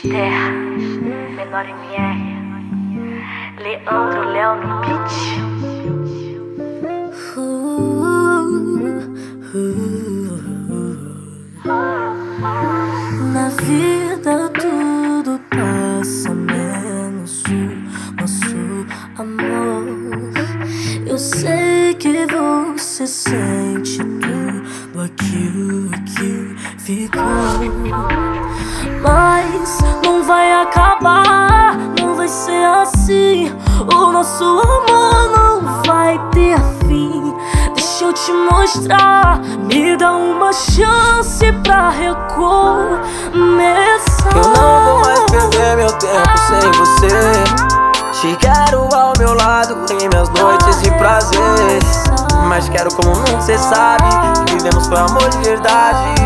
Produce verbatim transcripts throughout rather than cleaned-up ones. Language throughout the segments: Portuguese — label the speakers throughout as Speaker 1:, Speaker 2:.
Speaker 1: Esther, Menor M R, Leandro Léo no beat.
Speaker 2: Na vida tudo passa, menos o nosso amor. Eu sei que você sente tudo aquilo que ficou, mas não vai acabar, não vai ser assim. O nosso amor não vai ter fim. Deixa eu te mostrar, me dá uma chance pra recomeçar.
Speaker 3: Eu não vou mais perder meu tempo sem você. Te quero ao meu lado em minhas noites de prazer, mas quero como nunca, cê sabe, vivemos por amor de verdade.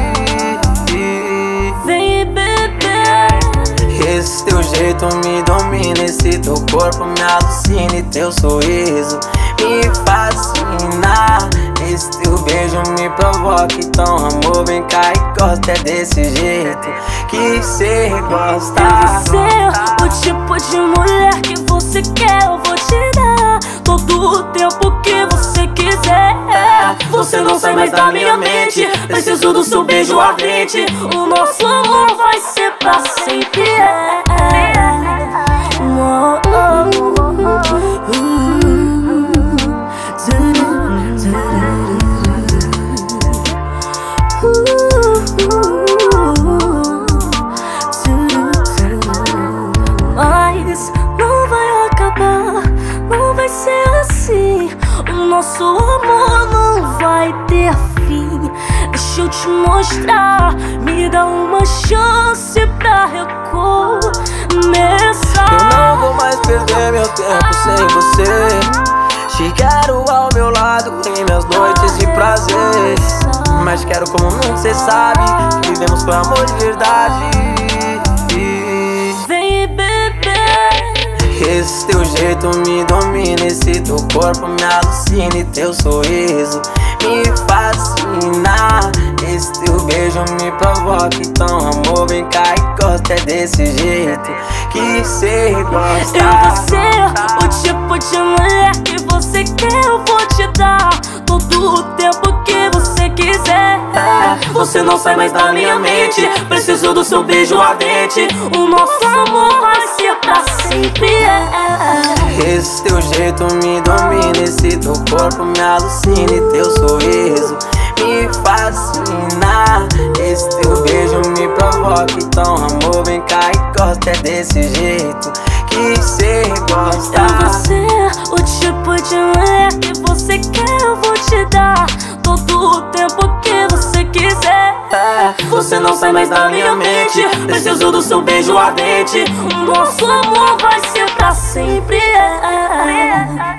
Speaker 2: Vem beber.
Speaker 3: Esse teu jeito me domina, esse teu corpo me alucina e teu sorriso me fascina. Esse teu beijo me provoca, então amor, vem cá e gosta. É desse jeito que cê gosta.
Speaker 2: Você é o tipo de mulher que você quer, eu vou te dar todo o tempo que você quiser. Você não sai mais da minha mente, preciso do seu beijo ardente. O nosso amor vai ser pra sempre. É. Oh, oh, oh, uh, Mas não vai acabar, não vai ser assim. O nosso amor não vai ter fim. Deixa eu te mostrar, me dá uma chance pra recomeçar.
Speaker 3: Eu não vou mais perder meu tempo sem você. Te quero ao meu lado em minhas noites de prazer, mas quero como nunca, cê sabe, vivemos por amor de verdade.
Speaker 2: Vem beber.
Speaker 3: Esse teu jeito me domina, esse teu corpo me alucina e teu sorriso me fascina. Esse teu beijo me provoca, então amor, vem cá e gosta. É desse jeito que cê gosta.
Speaker 2: Eu vou ser o tipo de mulher que você quer, eu vou te dar todo o tempo que você quiser. Você não sai mais da minha mente, preciso do seu beijo ardente. O nosso amor vai ser pra sempre.
Speaker 3: Esse teu jeito me domina, esse teu corpo me alucina e teu sorriso me fascina. Esse teu beijo me provoca, então amor, vem cá e gosta. É desse jeito que cê gosta.
Speaker 2: Eu vou ser o tipo de mulher que você quer, eu vou te dar todo o tempo que você quiser. Você não sai mais da minha mente, preciso do seu beijo ardente. O nosso amor vai ser pra sempre.